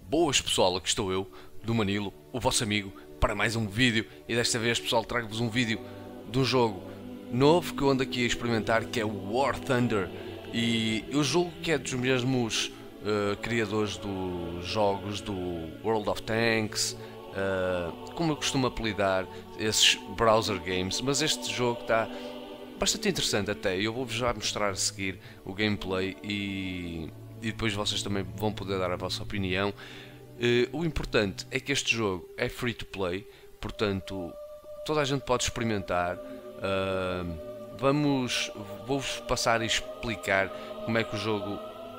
Boas pessoal, aqui estou eu, do Manilo, o vosso amigo, para mais um vídeo. E desta vez, pessoal, trago-vos um vídeo de um jogo novo que eu ando aqui a experimentar, que é o War Thunder. E eu julgo que é dos mesmos criadores dos jogos do World of Tanks, como eu costumo apelidar esses browser games. Mas este jogo está bastante interessante até. Eu vou-vos já mostrar a seguir o gameplay e depois vocês também vão poder dar a vossa opinião. O importante é que este jogo é free to play, portanto toda a gente pode experimentar. Vou-vos passar e explicar como é que o jogo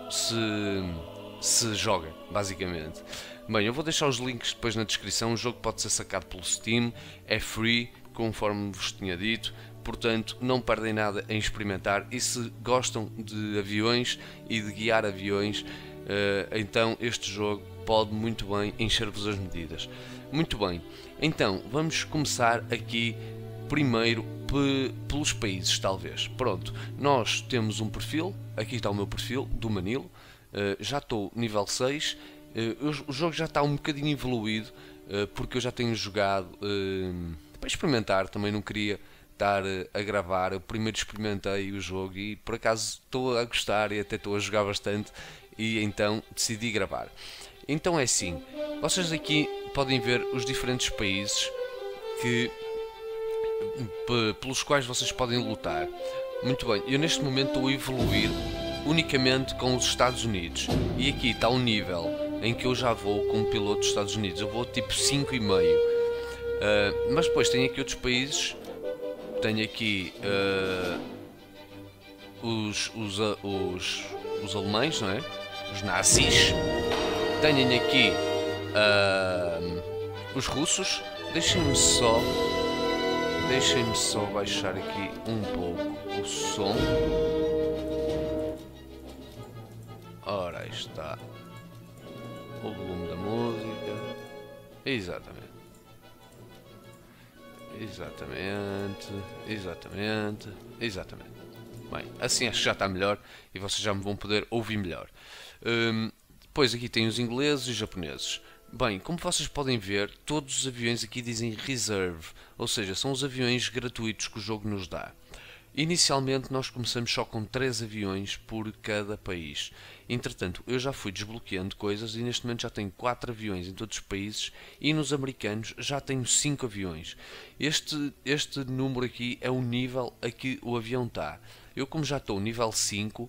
se joga, basicamente. Bem, eu vou deixar os links depois na descrição. O jogo pode ser sacado pelo Steam, é free, conforme vos tinha dito. Portanto, não perdem nada em experimentar. E se gostam de aviões e de guiar aviões, então este jogo pode muito bem encher-vos as medidas. Muito bem, então vamos começar aqui primeiro pelos países, talvez. Pronto, nós temos um perfil. Aqui está o meu perfil do Manilo. Já estou nível 6. O jogo já está um bocadinho evoluído, porque eu já tenho jogado para experimentar. Também não queria estar a gravar. Eu primeiro experimentei o jogo e por acaso estou a gostar e até estou a jogar bastante, e então decidi gravar. Então é assim, vocês aqui podem ver os diferentes países pelos quais vocês podem lutar. Muito bem, eu neste momento estou a evoluir unicamente com os Estados Unidos, e aqui está o nível em que eu já vou como piloto dos Estados Unidos. Eu vou tipo 5,5. Mas depois tenho aqui outros países. Tenho aqui os alemães, não é? Os nazis. Tenho aqui os russos. Deixem-me só baixar aqui um pouco o som. Ora, aí está o volume da música. Exatamente. Exatamente. Bem, assim acho que já está melhor e vocês já me vão poder ouvir melhor. Depois aqui tem os ingleses e os japoneses. Bem, como vocês podem ver, todos os aviões aqui dizem Reserve, ou seja, são os aviões gratuitos que o jogo nos dá. Inicialmente nós começamos só com 3 aviões por cada país. Entretanto, eu já fui desbloqueando coisas e neste momento já tenho 4 aviões em todos os países, e nos americanos já tenho 5 aviões. Este número aqui é o nível a que o avião está. Eu, como já estou nível 5,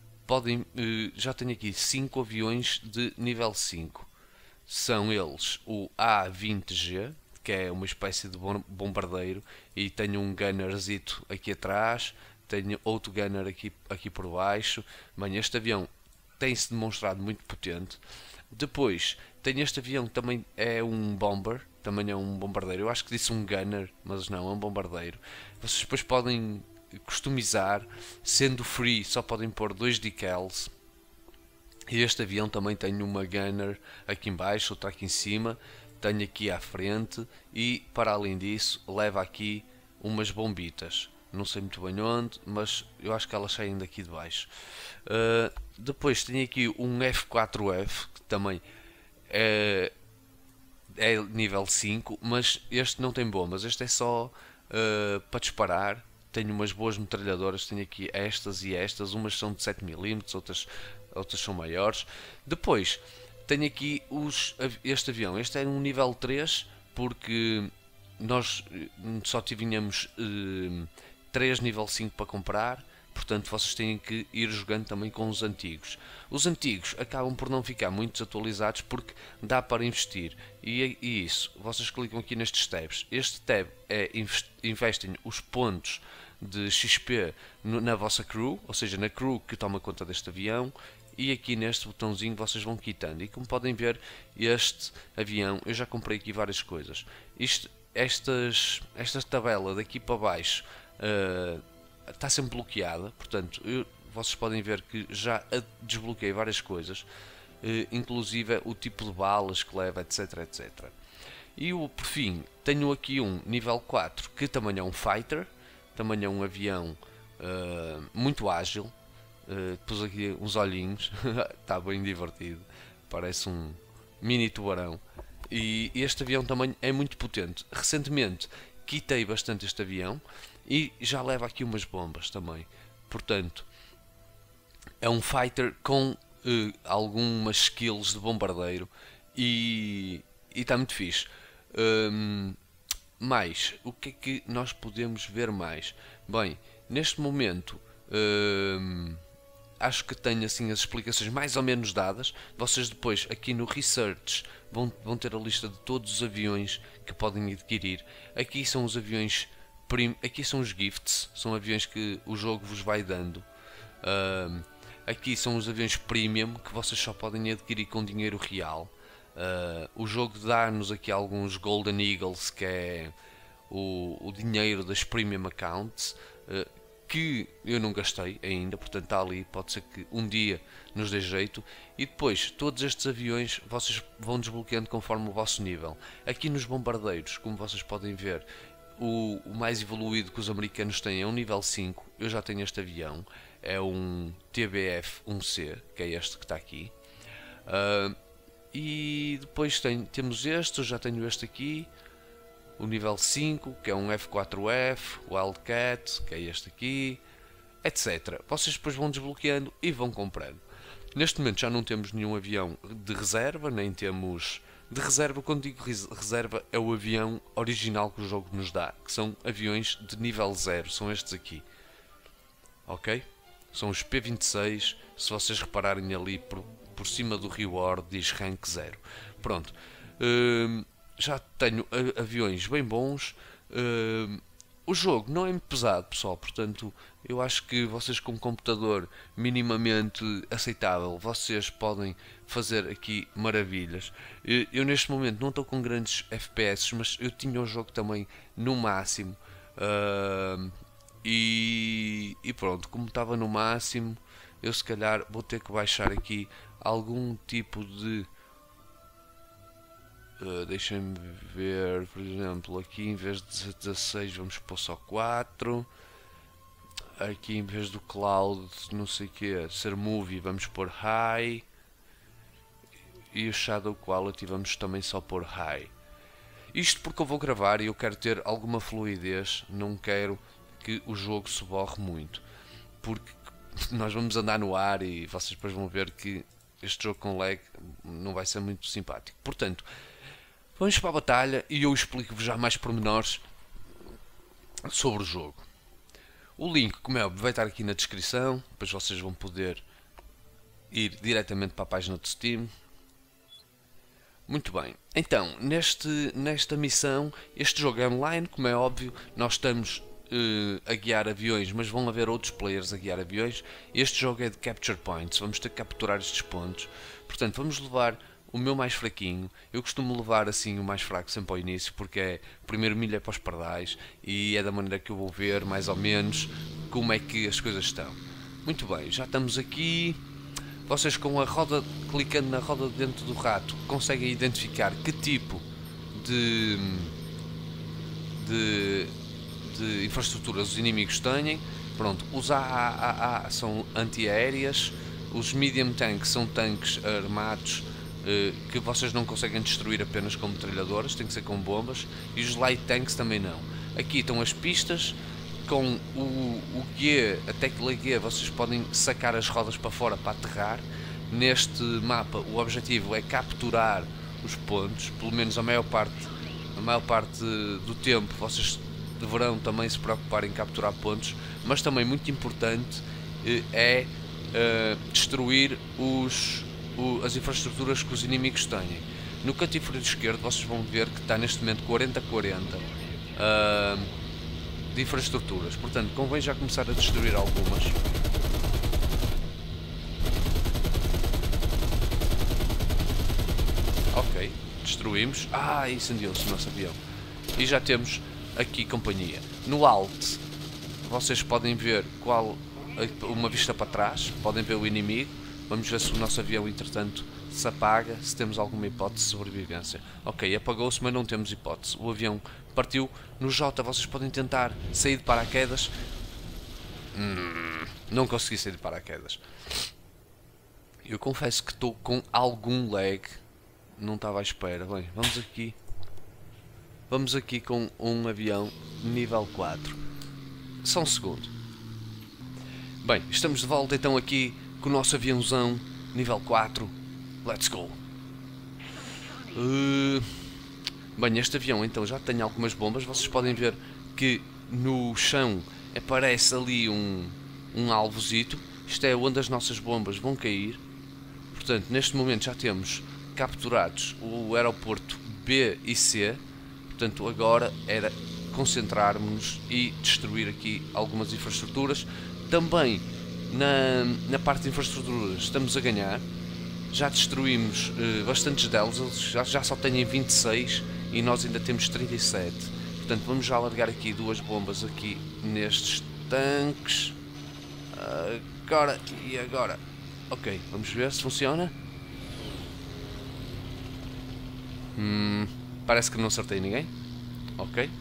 já tenho aqui 5 aviões de nível 5. São eles o A-20G, que é uma espécie de bombardeiro, e tenho um gunnerzito aqui atrás, tenho outro gunner aqui por baixo. Bem, este avião tem-se demonstrado muito potente. Depois tenho este avião que também é um bomber, também é um bombardeiro. Eu acho que disse um gunner, mas não, é um bombardeiro. Vocês depois podem customizar, sendo free só podem pôr 2 decals. E este avião também tem uma gunner aqui em baixo, outra aqui em cima. Tenho aqui à frente, e para além disso leva aqui umas bombitas. Não sei muito bem onde, mas eu acho que elas saem daqui de baixo. Depois tenho aqui um F4F, que também é nível 5, mas este não tem bombas. Este é só para disparar. Tenho umas boas metralhadoras, tenho aqui estas e estas. Umas são de 7mm, outras são maiores. Depois tenho aqui este avião. Este é um nível 3, porque nós só tínhamos 3 nível 5 para comprar. Portanto, vocês têm que ir jogando também com os antigos. Os antigos acabam por não ficar muito desatualizados, porque dá para investir. E isso, vocês clicam aqui nestes tabs. Este tab investem os pontos de XP na vossa crew, ou seja, na crew que toma conta deste avião. E aqui neste botãozinho vocês vão quitando. E como podem ver, este avião, eu já comprei aqui várias coisas. Esta tabela daqui para baixo está sempre bloqueada. Portanto, vocês podem ver que já desbloqueei várias coisas, inclusive o tipo de balas que leva, etc. E por fim, tenho aqui um nível 4, que também é um fighter. Também é um avião muito ágil. Pus aqui uns olhinhos. Está bem divertido. Parece mini tubarão. E este avião também é muito potente. Recentemente quitei bastante este avião e já leva aqui umas bombas também. Portanto, é um fighter com algumas skills de bombardeiro e está muito fixe. Mais, o que é que nós podemos ver mais? Bem, neste momento acho que tenho assim as explicações mais ou menos dadas. Vocês depois aqui no Research vão ter a lista de todos os aviões que podem adquirir. Aqui são os aviões, aqui são os gifts, são aviões que o jogo vos vai dando. Aqui são os aviões premium que vocês só podem adquirir com dinheiro real. O jogo dá-nos aqui alguns Golden Eagles, que é o dinheiro das premium accounts, que eu não gastei ainda, portanto está ali, pode ser que um dia nos dê jeito. E depois, todos estes aviões vocês vão desbloqueando conforme o vosso nível. Aqui nos bombardeiros, como vocês podem ver, o mais evoluído que os americanos têm é um nível 5, eu já tenho este avião, é um TBF-1C, que é este que está aqui. E depois temos este, eu já tenho este aqui, o nível 5, que é um F4F, o Wildcat, que é este aqui, etc. Vocês depois vão desbloqueando e vão comprando. Neste momento já não temos nenhum avião de reserva, nem temos... De reserva, quando digo reserva, é o avião original que o jogo nos dá, que são aviões de nível 0, são estes aqui. Ok? São os P-26, se vocês repararem ali por cima do reward diz rank 0. Pronto. Já tenho aviões bem bons. O jogo não é muito pesado, pessoal, portanto eu acho que vocês com um computador minimamente aceitável, vocês podem fazer aqui maravilhas. Eu neste momento não estou com grandes FPS, mas eu tinha o jogo também no máximo. E pronto, como estava no máximo, eu se calhar vou ter que baixar aqui algum tipo de... deixem-me ver, por exemplo, aqui em vez de 16 vamos pôr só 4. Aqui em vez do cloud, não sei o que, ser movie, vamos pôr high. E o shadow quality vamos também só pôr high. Isto porque eu vou gravar e eu quero ter alguma fluidez, não quero que o jogo se borre muito. Porque nós vamos andar no ar e vocês depois vão ver que este jogo com lag não vai ser muito simpático. Portanto, vamos para a batalha e eu explico-vos já mais pormenores sobre o jogo. O link, como é óbvio, vai estar aqui na descrição, depois vocês vão poder ir diretamente para a página do Steam. Muito bem, então, nesta missão, este jogo é online, como é óbvio, nós estamos a guiar aviões, mas vão haver outros players a guiar aviões. Este jogo é de capture points, vamos ter que capturar estes pontos, portanto vamos levar o meu mais fraquinho. Eu costumo levar assim o mais fraco sempre ao início, porque é primeiro milha para os pardais e é da maneira que eu vou ver mais ou menos como é que as coisas estão. Muito bem, já estamos aqui. Vocês com a roda, clicando na roda dentro do rato, conseguem identificar que tipo de infraestruturas os inimigos têm. Pronto, os AAA são antiaéreas, os medium tanks são tanques armados que vocês não conseguem destruir apenas com metralhadoras, tem que ser com bombas, e os light tanks também não. Aqui estão as pistas, com o guia, a tecla guia, vocês podem sacar as rodas para fora para aterrar. Neste mapa o objetivo é capturar os pontos, pelo menos a maior parte do tempo vocês deverão também se preocupar em capturar pontos, mas também muito importante é destruir as infraestruturas que os inimigos têm. No canto inferior esquerdo vocês vão ver que está neste momento 40-40 de infraestruturas, portanto convém já começar a destruir algumas. Ok, destruímos. Incendiou-se o nosso avião. E já temos aqui companhia. No Alt vocês podem ver uma vista para trás, podem ver o inimigo. Vamos ver se o nosso avião entretanto se apaga, se temos alguma hipótese de sobrevivência. Ok, apagou-se, mas não temos hipótese. O avião partiu. No J vocês podem tentar sair de paraquedas. Não consegui sair de paraquedas. Eu confesso que estou com algum lag Não estava à espera. Bem, vamos aqui. Vamos aqui com um avião nível 4. Só um segundo. Bem, estamos de volta então aqui com o nosso aviãozão nível 4. Let's go. Bem, este avião então já tem algumas bombas. Vocês podem ver que no chão aparece ali um alvozito. Isto é onde as nossas bombas vão cair. Portanto, neste momento já temos capturados o aeroporto B e C. Portanto, agora era concentrarmos-nos e destruir aqui algumas infraestruturas. Também na parte de infraestruturas estamos a ganhar. Já destruímos bastantes delas. Eles já só têm 26 e nós ainda temos 37. Portanto, vamos já largar aqui duas bombas aqui nestes tanques. Agora e agora. Ok, vamos ver se funciona. Parece que não acertei ninguém. Ok.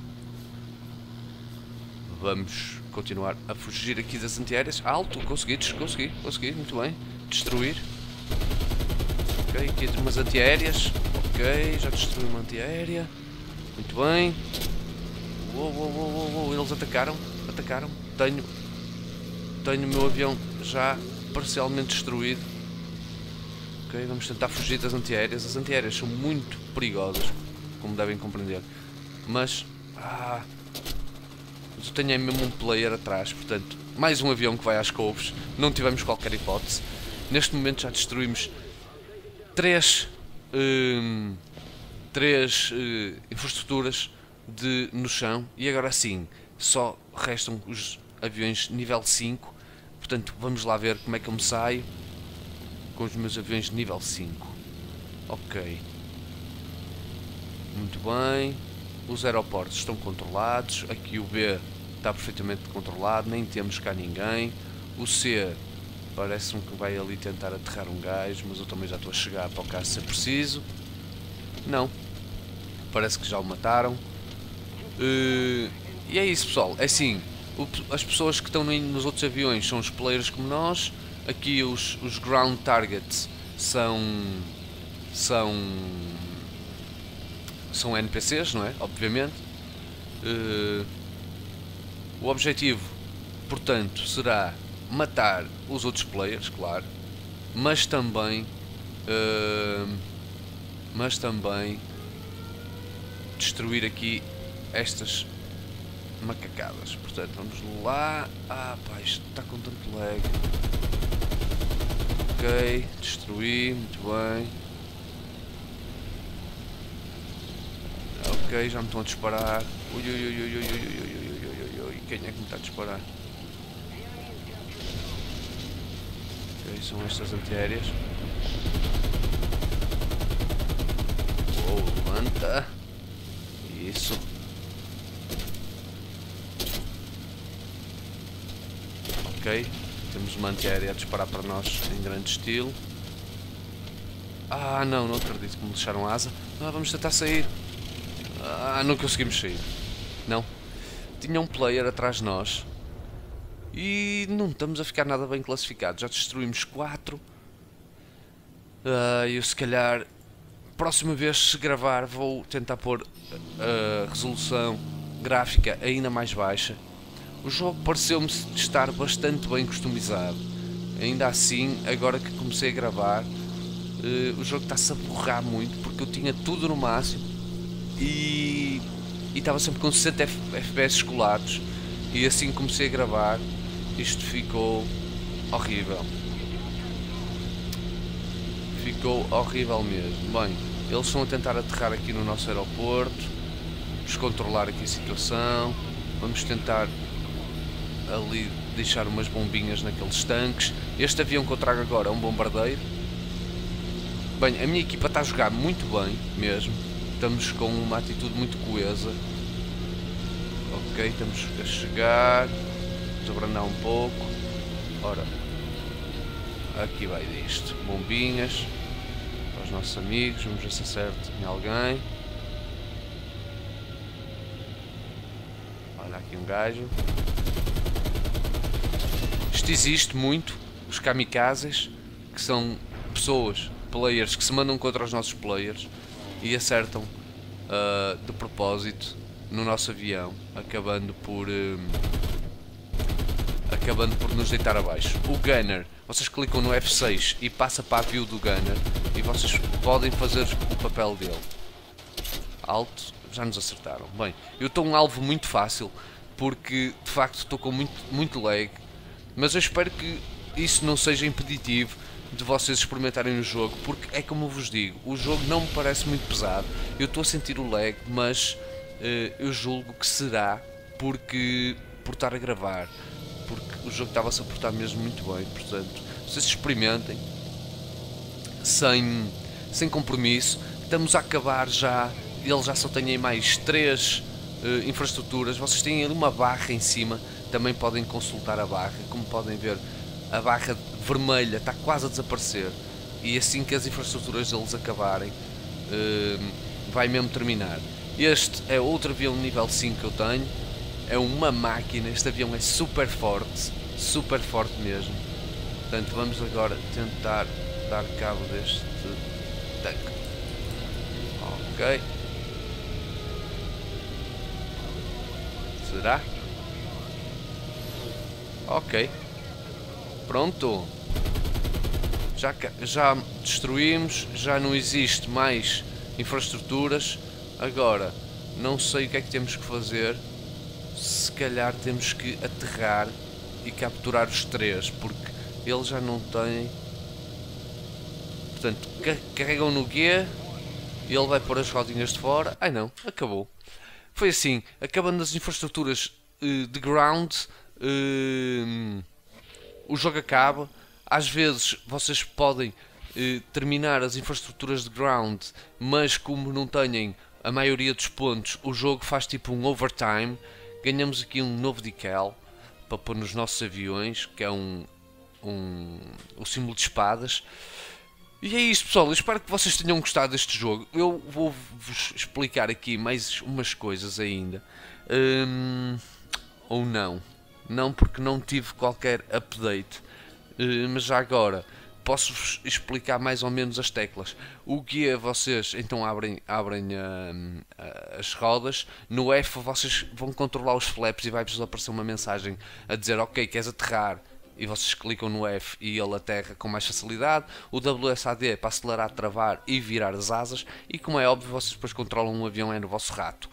Vamos continuar a fugir aqui das antiaéreas. Alto, consegui, muito bem. Destruir. Ok, aqui tem umas antiaéreas. Ok, já destruí uma antiaérea. Muito bem. Uou, eles atacaram. Tenho o meu avião já parcialmente destruído. Ok, vamos tentar fugir das antiaéreas. As antiaéreas são muito perigosas, como devem compreender. Mas eu tenho aí mesmo um player atrás. Portanto, mais um avião que vai às couves. Não tivemos qualquer hipótese. Neste momento já destruímos três infraestruturas no chão. E agora sim, só restam os aviões nível 5. Portanto, vamos lá ver como é que eu me saio com os meus aviões de nível 5. Ok. Muito bem. Os aeroportos estão controlados. Aqui o B está perfeitamente controlado. Nem temos cá ninguém. O C parece-me que vai ali tentar aterrar um gajo, mas eu também já estou a chegar para o caso se é preciso. Não. Parece que já o mataram. E é isso, pessoal. É assim. As pessoas que estão nos outros aviões são os players como nós. Aqui os ground targets são NPCs, não é? Obviamente. O objetivo, portanto, será matar os outros players, claro, mas também destruir aqui estas macacadas. Portanto, vamos lá. Pá, isto está com tanto lag. Ok, destruí, muito bem. Ok, já me estão a disparar. Ui, quem é que me está a disparar? Ok, são estas antiaéreas. Levanta. Isso. Ok, temos uma antiaérea a disparar para nós em grande estilo. Não acredito que me deixaram asa. Vamos tentar sair. Não conseguimos sair. Não. Tinha um player atrás de nós. E não estamos a ficar nada bem classificados. Já destruímos 4. Eu se calhar, próxima vez se gravar, vou tentar pôr a resolução gráfica ainda mais baixa. O jogo pareceu-me estar bastante bem customizado. Ainda assim, agora que comecei a gravar, o jogo está-se a borrar muito, porque eu tinha tudo no máximo e estava sempre com 60 FPS colados. E assim que comecei a gravar, isto ficou horrível. Ficou horrível mesmo. Bem, eles estão a tentar aterrar aqui no nosso aeroporto. Vamos controlar aqui a situação. Vamos tentar ali deixar umas bombinhas naqueles tanques. Este avião que eu trago agora é um bombardeiro. Bem, a minha equipa está a jogar muito bem mesmo. Estamos com uma atitude muito coesa. Ok, estamos a chegar. Vamos abrandar um pouco. Ora, aqui vai disto. Bombinhas para os nossos amigos. Vamos ver se acerta em alguém. Olha aqui um gajo. Isto existe muito. Os kamikazes, que são pessoas players que se mandam contra os nossos players e acertam de propósito no nosso avião, acabando por nos deitar abaixo. O gunner, vocês clicam no F6 e passa para a view do gunner e vocês podem fazer o papel dele. Alto, já nos acertaram. Bem, eu estou um alvo muito fácil porque de facto estou com muito lag, mas eu espero que isso não seja impeditivo de vocês experimentarem o jogo, porque é como eu vos digo, o jogo não me parece muito pesado. Eu estou a sentir o lag, mas eu julgo que será por estar a gravar, porque o jogo estava-se a portar mesmo muito bem. Portanto, vocês experimentem sem compromisso. Estamos a acabar já, ele já só tem aí mais 3 infraestruturas. Vocês têm ali uma barra em cima, também podem consultar a barra. Como podem ver, a barra vermelha está quase a desaparecer, e assim que as infraestruturas deles acabarem, vai mesmo terminar. Este é outro avião nível 5 que eu tenho, é uma máquina. Este avião é super forte mesmo. Portanto, vamos agora tentar dar cabo deste tanque. Ok. Será? Ok. Pronto. Já destruímos, já não existe mais infraestruturas. Agora, não sei o que é que temos que fazer. Se calhar temos que aterrar e capturar os 3, porque ele já não tem. Portanto, carregam no G e ele vai pôr as rodinhas de fora. Ai não, acabou. Foi assim, acabando as infraestruturas de ground, o jogo acaba. Às vezes vocês podem terminar as infraestruturas de ground, mas como não têm a maioria dos pontos, o jogo faz tipo um overtime. Ganhamos aqui um novo decal para pôr nos nossos aviões, que é o símbolo de espadas. E é isso, pessoal. Eu espero que vocês tenham gostado deste jogo. Eu vou-vos explicar aqui mais umas coisas ainda. Ou não. Não, porque não tive qualquer update. Mas já agora posso-vos explicar mais ou menos as teclas. O guia, vocês então abrem as rodas. No F vocês vão controlar os flaps e vai-vos aparecer uma mensagem a dizer: ok, queres aterrar? E vocês clicam no F e ele aterra com mais facilidade. O WSAD é para acelerar, travar e virar as asas. E como é óbvio, vocês depois controlam um avião, é no vosso rato.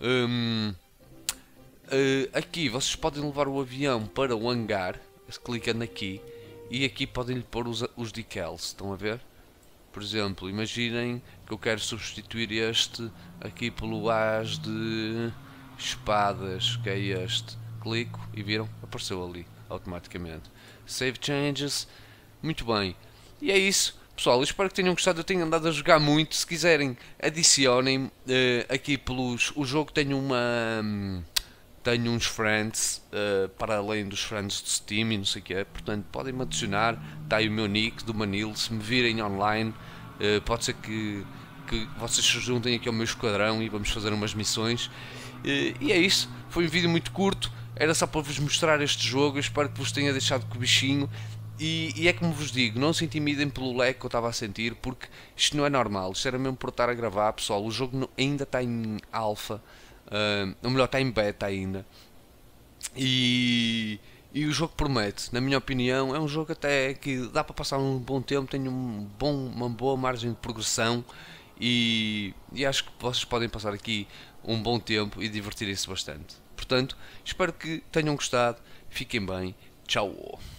Aqui vocês podem levar o avião para o hangar, clicando aqui. E aqui podem-lhe pôr os decals, estão a ver? Por exemplo, imaginem que eu quero substituir este aqui pelo as de espadas, que é este. Clico e viram? Apareceu ali automaticamente. Save changes. Muito bem. E é isso, pessoal. Eu espero que tenham gostado. Eu tenho andado a jogar muito. Se quiserem, adicionem aqui pelos... O jogo tem tenho uns friends, para além dos friends do Steam e não sei o que é, portanto podem-me adicionar. Está aí o meu nick do Manil. Se me virem online, pode ser que vocês se juntem aqui ao meu esquadrão e vamos fazer umas missões. E é isso, foi um vídeo muito curto, era só para vos mostrar este jogo. Eu espero que vos tenha deixado com o bichinho. E é como vos digo, não se intimidem pelo lag que eu estava a sentir, porque isto não é normal. Isto era mesmo por estar a gravar, pessoal. O jogo ainda está em alpha. Ou melhor, está em beta ainda. E o jogo promete, na minha opinião. É um jogo até que dá para passar um bom tempo, tem uma boa margem de progressão. E acho que vocês podem passar aqui um bom tempo e divertirem-se bastante. Portanto, espero que tenham gostado. Fiquem bem. Tchau.